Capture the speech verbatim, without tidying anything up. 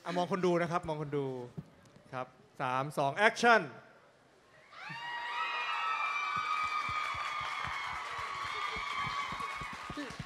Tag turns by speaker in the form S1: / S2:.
S1: มองคนดูนะครับมองคนดูครับสามสองแอคชั่น